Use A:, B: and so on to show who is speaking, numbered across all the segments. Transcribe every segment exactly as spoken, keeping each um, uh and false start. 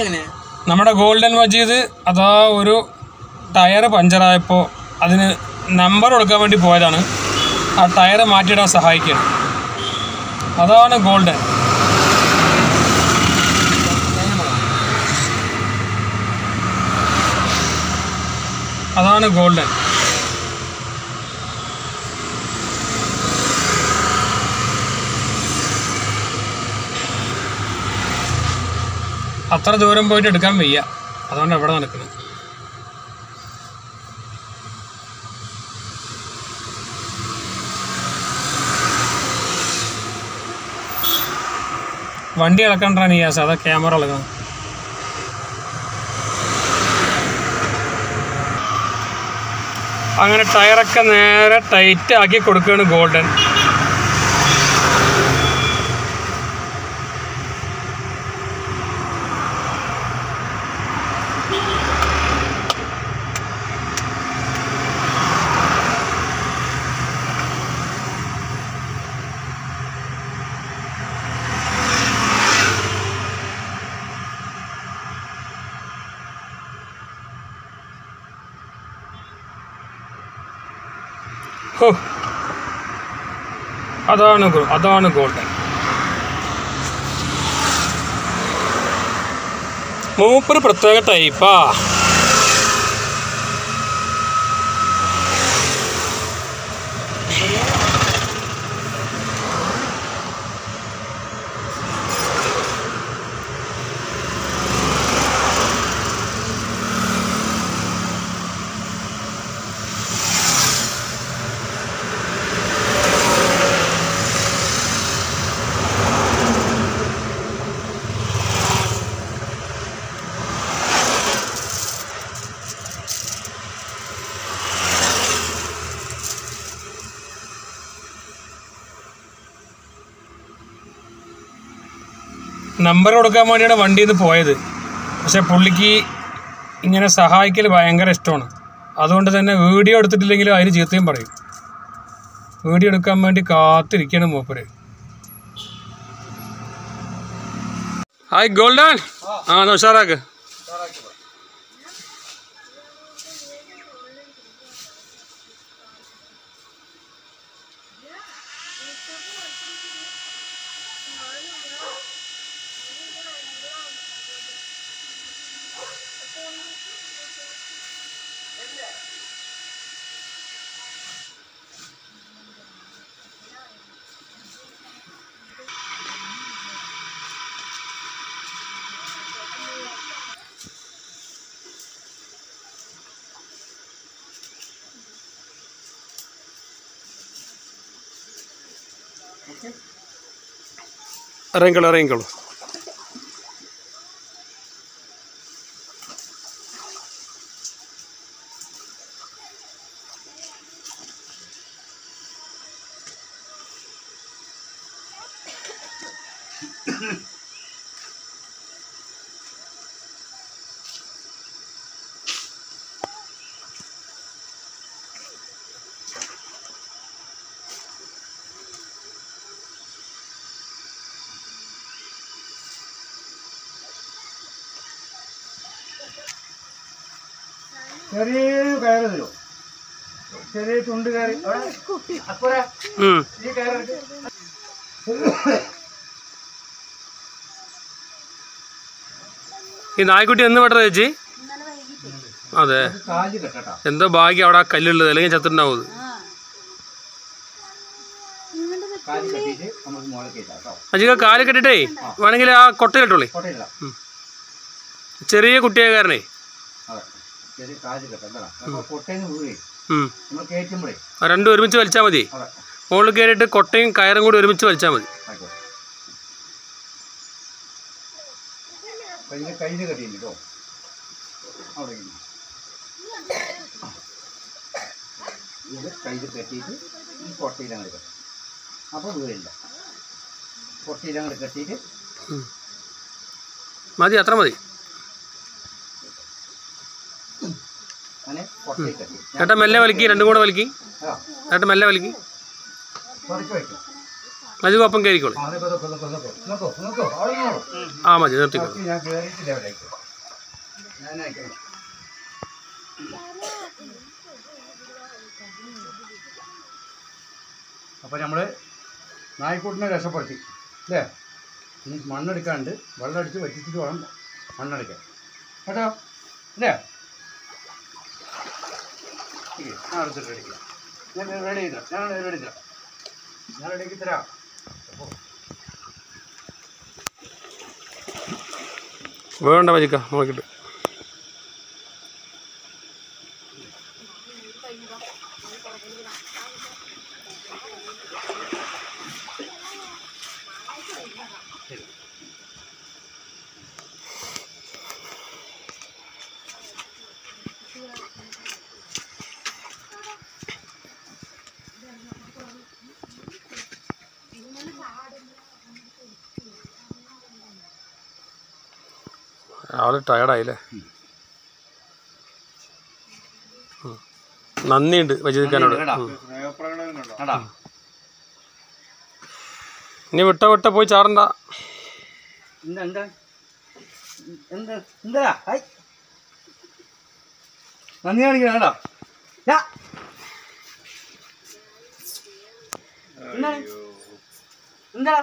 A: നമ്മുടെ ഗോൾഡൻ മജീദ് അതാ ഒരു ടയർ പഞ്ചറായപ്പോൾ അതിന് നമ്പർ കൊടുക്കാൻ വേണ്ടി പോയതാണ്. ആ ടയർ മാറ്റിയിടാൻ സഹായിക്കുകയാണ്. അതാണ് ഗോൾഡൻ. അതാണ് ഗോൾഡൻ. അത്ര ദൂരം പോയിട്ട് എടുക്കാൻ വയ്യ, അതുകൊണ്ട് എവിടെ നടക്കുന്നത്. വണ്ടി ഇളക്കണ്ടാ നിയാസ്, അതാ ക്യാമറ ഇളക്കണം. അങ്ങനെ ടയറൊക്കെ നേരെ ടൈറ്റ് ആക്കി കൊടുക്കുകയാണ് ഗോൾഡൻ. ഓ അതാണ് അതാണ് ഗോൾഡൻ. മൂപ്പര് പ്രത്യേക ടൈപ്പാ. നമ്പർ കൊടുക്കാൻ വേണ്ടിയാണ് വണ്ടിയിൽ നിന്ന് പോയത്. പക്ഷെ പുള്ളിക്ക് ഇങ്ങനെ സഹായിക്കൽ ഭയങ്കര ഇഷ്ടമാണ്. അതുകൊണ്ട് തന്നെ വീഡിയോ എടുത്തിട്ടില്ലെങ്കിലും അതിന് ചീത്തയും പറയും. വീഡിയോ എടുക്കാൻ വേണ്ടി കാത്തിരിക്കണം മൂപ്പര്. Hi golden. ആ ഉഷാറാക്ക്. ഇറങ്ങിക്കോളൂ ഇറങ്ങിക്കോളൂ.
B: ചെറിയ കയറ് തരുമോ? ചെറിയ ചുണ്ട് കയറി ഈ കയറെടുത്ത്
A: ഈ നായ്ക്കുട്ടി എന്ന് പെട്ടത് ചേച്ചി? അതെ,
B: കാല് കെട്ടട്ടാ.
A: എന്തോ ഭാഗ്യം അവിടെ ആ കല്ലുള്ളത്, അല്ലെങ്കിൽ ചത്തുണ്ടാവും. അജിക കാല് കെട്ടിട്ടേ വേണമെങ്കിൽ ആ കൊട്ടയിലിട്ടോളേ. ചെറിയ കുട്ടിയെ കാരണേ രണ്ടും ഒരുമിച്ച് വലിച്ചാൽ മതി. മുകളിൽ കയറിയിട്ട് കൊട്ടയും കയറും കൂടി ഒരുമിച്ച് വലിച്ചാൽ മതി.
B: കയ്യിൽ കെട്ടിട്ടോ അവിടെ കയ്യിൽ കെട്ടിയിട്ട് ഈ കൊട്ടയിലങ്ങോട്ട് കെട്ടും. അപ്പോൾ വീടില്ല. കൊട്ടയിലങ്ങോട്ട് കെട്ടിയിട്ട്
A: മതി, അത്ര മതി. ചേട്ടാ മെല്ലെ വലിക്കി, രണ്ടും കൂടെ വലിക്കി. ചേട്ടാ മെല്ലെ വലിക്കി. മജി ഒപ്പം കയറിക്കോളൂ. ആ മതി നിർത്തിക്കോളൂ.
B: അപ്പോൾ നമ്മൾ നായ്ക്കൂട്ടിനെ രക്ഷപ്പെടുത്തി അല്ലേ? ഇനി മണ്ണെടുക്കാണ്ട് വെള്ളം അടിച്ച് വറ്റിച്ചിട്ട് വേണം മണ്ണെടുക്കാൻ കേട്ടോ അല്ലേ? ഞാൻ എടുത്തിട്ട് അടിക്കാം. ഞാൻ റെഡി ചെയ്തരാം. ഞാൻ റെഡി തരാം. ഞാൻ റെഡിയാക്കി തരാം.
A: വേണ്ട മജിക്ക നോക്കിയിട്ട്. ആള് ടയർഡായില്ലേ? നന്ദിയുണ്ട് വജിദിക്കാനോട്. ഇനി വിട്ട വിട്ട പോയി ചാടണ്ട.
B: നന്ദി കാണിക്കണം കേട്ടോ. എന്താ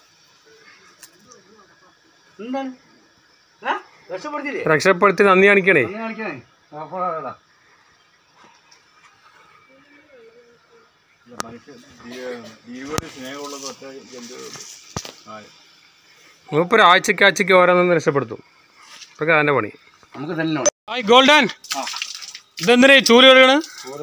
B: എന്താണ്
A: രക്ഷപ്പെടുത്തി നന്ദി കാണിക്കണേ. മൂപ്പര് ആഴ്ചക്ക് ആഴ്ചക്ക് ഓരോന്നും രക്ഷപ്പെടുത്തും. ഇപ്പൊക്കെ അതിന്റെ പണി. ഗോൾഡൻ ഇതെന്തിനാ ചൂല് കളിയാണ്?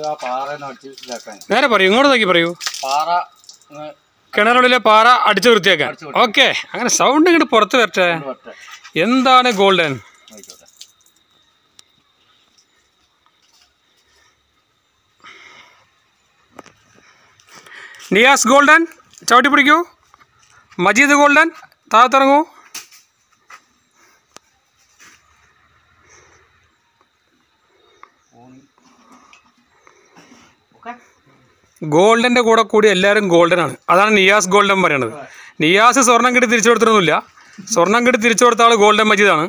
A: നേരെ പറയൂ, ഇങ്ങോട്ട് നോക്കി പറയൂ. കിണറുള്ളിലെ പാറ അടിച്ചു വൃത്തിയാക്കാൻ. ഓക്കെ, അങ്ങനെ സൗണ്ട് ഇങ്ങോട്ട് പുറത്ത് വരട്ടെ. എന്താണ് ഗോൾഡൻ? നിയാസ് ഗോൾഡൻ ചവിട്ടി പിടിക്കൂ. മജീദ് ഗോൾഡൻ താഴത്തിറങ്ങൂ. ഗോൾഡൻ്റെ കൂടെ കൂടി എല്ലാവരും ഗോൾഡനാണ്. അതാണ് നിയാസ് ഗോൾഡൻ പറയണത്. നിയാസ് സ്വർണം കിട്ടി തിരിച്ചു കൊടുത്തിട്ടൊന്നുമില്ല. സ്വർണം കിട്ടി തിരിച്ചു കൊടുത്ത ആൾ ഗോൾഡൻ മജീദാണ്.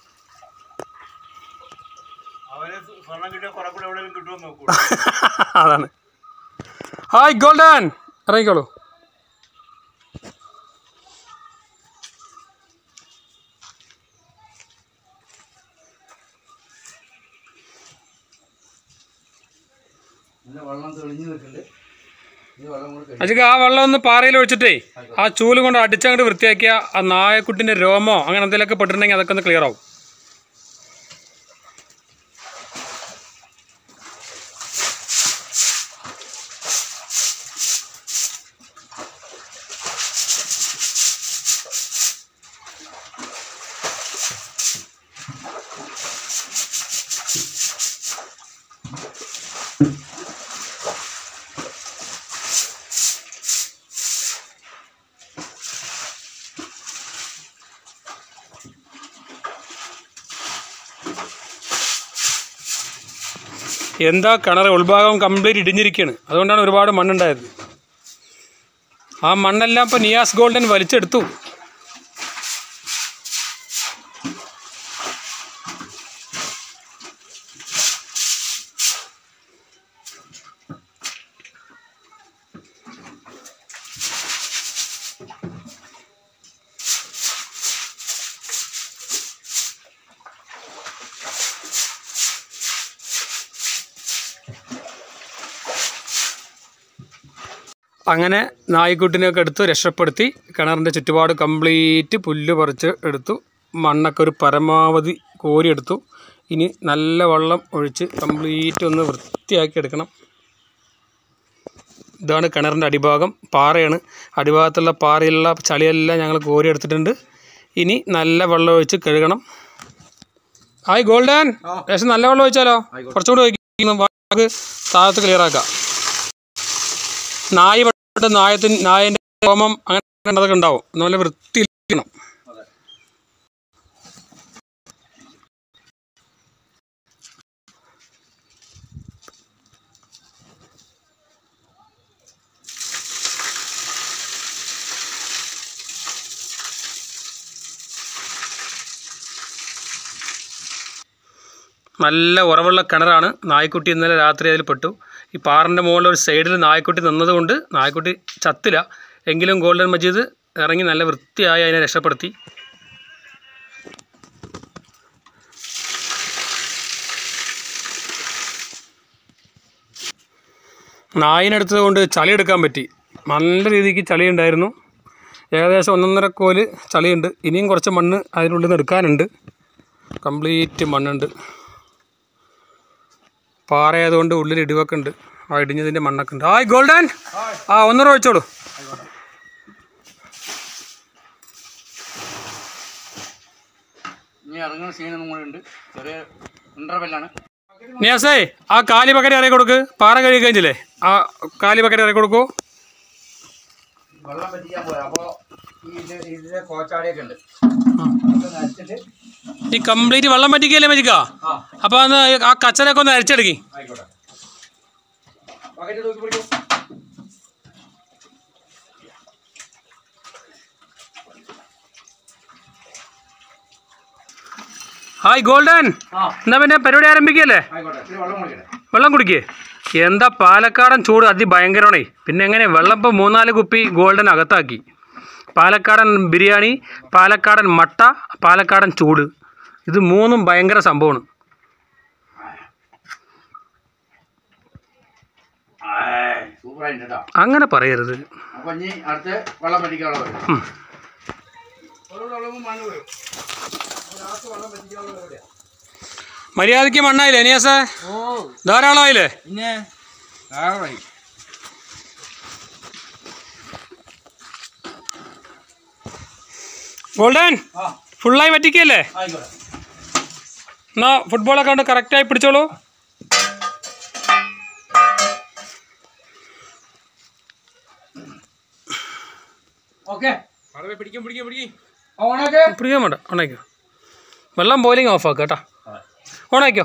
A: അതാണ്. Hi golden, ഇറങ്ങിക്കോളൂ. അജക്ക് ആ വെള്ളം ഒന്ന് പാറയിൽ ഒഴിച്ചിട്ടേ ആ ചൂല് കൊണ്ട് അടിച്ചങ്ങോട്ട് വൃത്തിയാക്കിയ ആ നായക്കുട്ടിൻ്റെ രോമോ അങ്ങനെ എന്തെങ്കിലുമൊക്കെ പെട്ടിട്ടുണ്ടെങ്കിൽ അതൊക്കെ ഒന്ന് ക്ലിയർ ആവും. എന്താ കിണർ ഉൾഭാഗം കംപ്ലീറ്റ് ഇടിഞ്ഞിരിക്കുകയാണ്. അതുകൊണ്ടാണ് ഒരുപാട് മണ്ണുണ്ടായത്. ആ മണ്ണെല്ലാം ഇപ്പോൾ നിയാസ് ഗോൾഡൻ വലിച്ചെടുത്തു. അങ്ങനെ നായ്ക്കുട്ടിനെയൊക്കെ എടുത്ത് രക്ഷപ്പെടുത്തി കിണറിൻ്റെ ചുറ്റുപാട് കംപ്ലീറ്റ് പുല്ല് പറിച്ച് എടുത്തു. മണ്ണൊക്കെ ഒരു പരമാവധി കോരിയെടുത്തു. ഇനി നല്ല വെള്ളം ഒഴിച്ച് കംപ്ലീറ്റ് ഒന്ന് വൃത്തിയാക്കി എടുക്കണം. ഇതാണ് കിണറിൻ്റെ അടിഭാഗം. പാറയാണ്. അടിഭാഗത്തുള്ള പാറയിലുള്ള ചളിയെല്ലാം ഞങ്ങൾ കോരിയെടുത്തിട്ടുണ്ട്. ഇനി നല്ല വെള്ളം ഒഴിച്ച് കഴുകണം. ഹായ് ഗോൾഡൻ, ഏകദേശം നല്ല വെള്ളം ഒഴിച്ചാലോ? കുറച്ചുകൂടി ഒഴിക്കുന്നു. ബാഗ് താഴത്ത് ക്ലിയർ ആക്കാം. നായ പെട്ട് നായത്തിന് നായൻ്റെ രോമം അങ്ങനെ അതൊക്കെ ഉണ്ടാവും. നല്ല വൃത്തിയിലിരിക്കണം. നല്ല ഉറവുള്ള കിണറാണ്. നായ്ക്കുട്ടി ഇന്നലെ രാത്രി അതിൽ പെട്ടു. ഈ പാറിൻ്റെ മുകളിൽ ഒരു സൈഡിൽ നായ്ക്കുട്ടി നിന്നതുകൊണ്ട് നായ്ക്കുട്ടി ചത്തില്ല. എങ്കിലും ഗോൾഡൻ മജീദ് ഇറങ്ങി നല്ല വൃത്തിയായി അതിനെ രക്ഷപ്പെടുത്തി. നായിനെടുത്തത് കൊണ്ട് ചളി എടുക്കാൻ പറ്റി. നല്ല രീതിക്ക് ചളി ഉണ്ടായിരുന്നു. ഏകദേശം ഒന്നൊന്നര കോല് ചളിയുണ്ട്. ഇനിയും കുറച്ച് മണ്ണ് അതിനുള്ളിൽ നിന്ന് എടുക്കാനുണ്ട്. കംപ്ലീറ്റ് മണ്ണുണ്ട്. പാറയായതുകൊണ്ട് ഉള്ളിൽ ഇടിവൊക്കെ ഉണ്ട്. ആ ഇടിഞ്ഞതിൻ്റെ മണ്ണൊക്കെ ഉണ്ട്. ഹായ് ഗോൾഡൻ, ആ ഒന്നര ഒഴിച്ചോളൂ.
B: ഇനി ഇറങ്ങുന്ന സീനൊന്നും കൂടെ ഉണ്ട്. ചെറിയ ഇൻ്റർവെല്ലാണ്.
A: നിയാസേ, ആ കാലി ബക്കറ്റ് ഇറക്കി കൊടുക്ക്. പാറ കഴുകി കഴിഞ്ഞില്ലേ, ആ കാലി ബക്കറ്റ് ഇറക്കി കൊടുക്കൂ.
B: വെള്ളം പറ്റിക്കാൻ പോയാ അപ്പോൾ ഈ ഇത് ഇതിലെ കോച്ചാടിയൊക്കെ ഉണ്ട്.
A: ഈ കംപ്ലീറ്റ് വെള്ളം പറ്റിക്കല്ലേ മജിക്കാ? അപ്പോൾ അന്ന് ആ കച്ചറയൊക്കെ ഒന്ന് അരച്ചെടുക്കി.
B: ആയിക്കോട്ടെ. ബക്കറ്റ് തൂക്കി പിടിക്കൂ.
A: ഹായ് ഗോൾഡൻ, എന്നാ പിന്നെ പരിപാടി ആരംഭിക്കല്ലേ? വെള്ളം കുടിക്കേ. എന്താ പാലക്കാടൻ ചൂട് അതിഭയങ്കരമാണേ. പിന്നെ എങ്ങനെ വെള്ളം ഇപ്പോൾ മൂന്നാല് കുപ്പി ഗോൾഡൻ അകത്താക്കി. പാലക്കാടൻ ബിരിയാണി, പാലക്കാടൻ മട്ട, പാലക്കാടൻ ചൂട്, ഇത് മൂന്നും ഭയങ്കര സംഭവമാണ്. അങ്ങനെ പറയരുത്. മര്യാദയ്ക്ക് മണ്ണായില്ലേ നിയാസേ? ധാരാളമായില്ലേ?
B: പിന്നെ ധാരാളമായി.
A: ഗോൾഡൻ ഫുള്ളായി പറ്റിക്കല്ലേ? എന്നാ ഫുട്ബോളൊക്കെ കൊണ്ട് കറക്റ്റായി പിടിച്ചോളൂ. പിടിക്കാൻ വേണ്ട, ഓണാക്കോ. വെള്ളം ബോയിലിങ് ഓഫ് ആക്കുക കേട്ടോ. ഓണാക്കോ.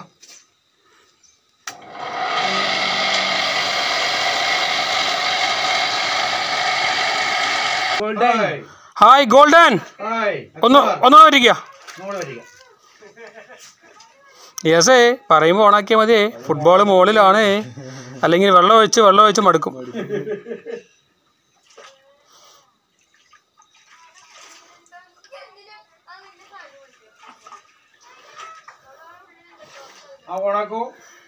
A: ഹായ് ഗോൾഡൻ, ഒന്ന് ഒന്നുകൂടെ വരിക. യെസേ, പറയുമ്പോൾ ഓണാക്കിയാൽ മതി. ഫുട്ബോൾ മുകളിലാണ്, അല്ലെങ്കിൽ വെള്ളം ഒഴിച്ച് വെള്ളം ഒഴിച്ച് മടുക്കും.
B: ഓണാക്കൂ.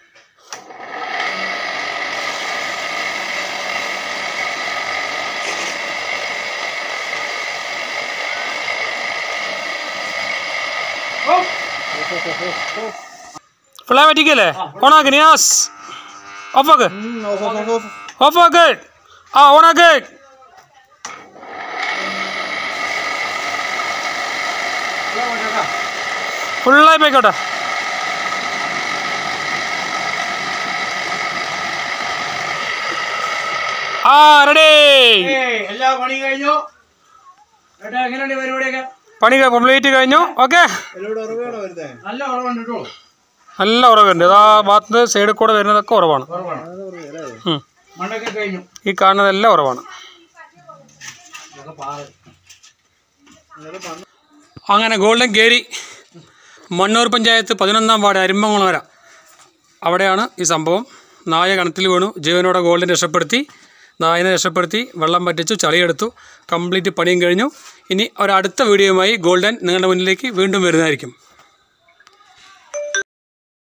A: ഫുള്ളായി പറ്റിക്കല്ലേ? ഓണാക്ക് നിയാസ്. ഓഫാക്ക് ഓഫാക്ക് ആ ഓണാക്ക്. ഫുള്ളായി പോയിക്കോട്ടെ. ആ റെഡി.
B: എല്ലാ പണി കഴിഞ്ഞു. എങ്ങനെയുണ്ട് പരിപാടിയൊക്കെ?
A: പണി കംപ്ലീറ്റ് കഴിഞ്ഞു. ഓക്കെ,
B: നല്ല ഉറവുണ്ട് കേട്ടോ.
A: നല്ല ഉറവുണ്ട്. ആ ഭാഗത്ത് സൈഡിൽ കൂടെ വരുന്നതൊക്കെ ഉറവാണ്.
B: മണ്ണൊക്കെ കഴിഞ്ഞു.
A: ഈ കാണുന്നതെല്ലാം ഉറവാണ്. അങ്ങനെ ഗോൾഡൻ കയറി മണ്ണൂർ പഞ്ചായത്ത് പതിനൊന്നാം വാർഡ് അരിമ്പംകുളങ്ങര, അവിടെയാണ് ഈ സംഭവം. നായ കിണറ്റിൽ വീണു. ജീവനോടെ ഗോൾഡൻ രക്ഷപ്പെടുത്തി. നായനെ രക്ഷപ്പെടുത്തി, വെള്ളം പറ്റിച്ചു, ചളിയെടുത്തു. കംപ്ലീറ്റ് പണിയും കഴിഞ്ഞു. ഇനി ഒരടുത്ത വീഡിയോയുമായി ഗോൾഡൻ നിങ്ങളുടെ മുന്നിലേക്ക് വീണ്ടും വരുന്നതായിരിക്കും.